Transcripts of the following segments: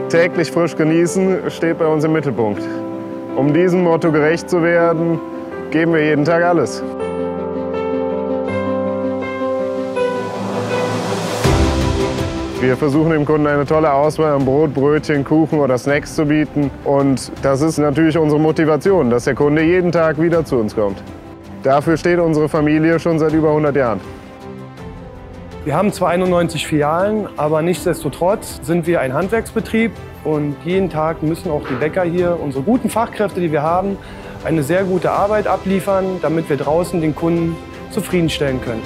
Täglich frisch genießen steht bei uns im Mittelpunkt. Um diesem Motto gerecht zu werden, geben wir jeden Tag alles. Wir versuchen dem Kunden eine tolle Auswahl an Brot, Brötchen, Kuchen oder Snacks zu bieten. Und das ist natürlich unsere Motivation, dass der Kunde jeden Tag wieder zu uns kommt. Dafür steht unsere Familie schon seit über 100 Jahren. Wir haben zwar 91 Filialen, aber nichtsdestotrotz sind wir ein Handwerksbetrieb und jeden Tag müssen auch die Bäcker hier, unsere guten Fachkräfte, die wir haben, eine sehr gute Arbeit abliefern, damit wir draußen den Kunden zufriedenstellen können.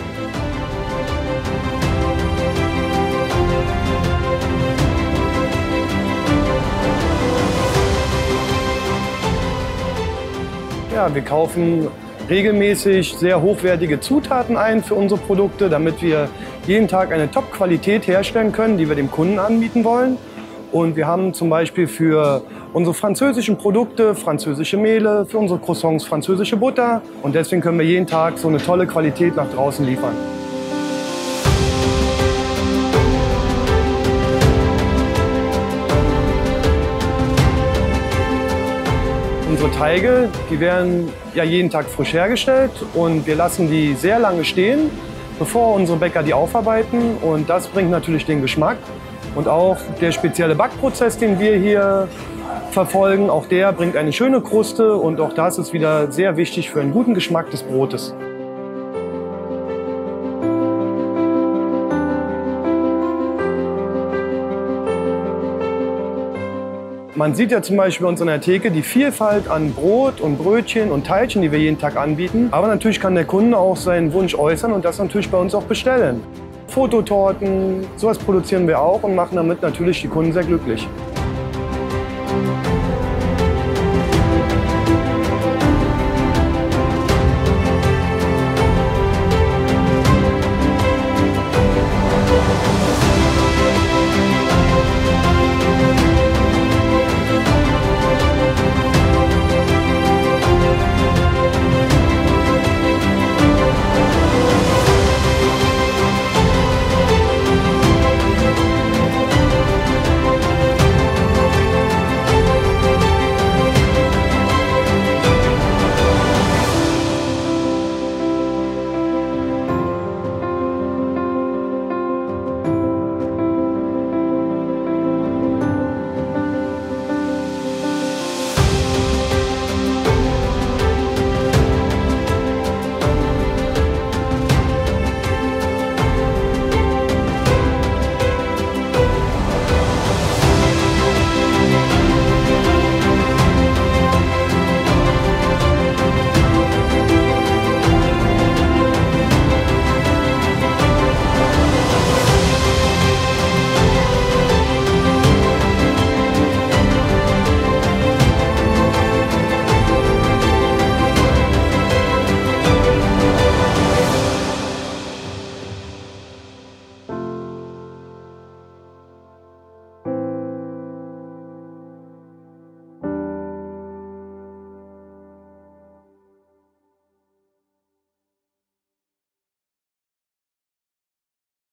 Ja, wir kaufen regelmäßig sehr hochwertige Zutaten ein für unsere Produkte, damit wir jeden Tag eine Top-Qualität herstellen können, die wir dem Kunden anbieten wollen. Und wir haben zum Beispiel für unsere französischen Produkte französische Mehle, für unsere Croissants französische Butter. Und deswegen können wir jeden Tag so eine tolle Qualität nach draußen liefern. Unsere Teige, die werden ja jeden Tag frisch hergestellt und wir lassen die sehr lange stehen, bevor unsere Bäcker die aufarbeiten. Und das bringt natürlich den Geschmack. Und auch der spezielle Backprozess, den wir hier verfolgen, auch der bringt eine schöne Kruste und auch das ist wieder sehr wichtig für einen guten Geschmack des Brotes. Man sieht ja zum Beispiel bei uns an der Theke die Vielfalt an Brot und Brötchen und Teilchen, die wir jeden Tag anbieten. Aber natürlich kann der Kunde auch seinen Wunsch äußern und das natürlich bei uns auch bestellen. Fototorten, sowas produzieren wir auch und machen damit natürlich die Kunden sehr glücklich.